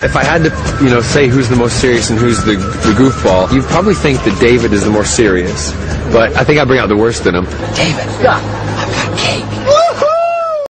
If I had to, you know, say who's the most serious and who's the goofball, you'd probably think that David is the more serious. But I think I bring out the worst in him. David,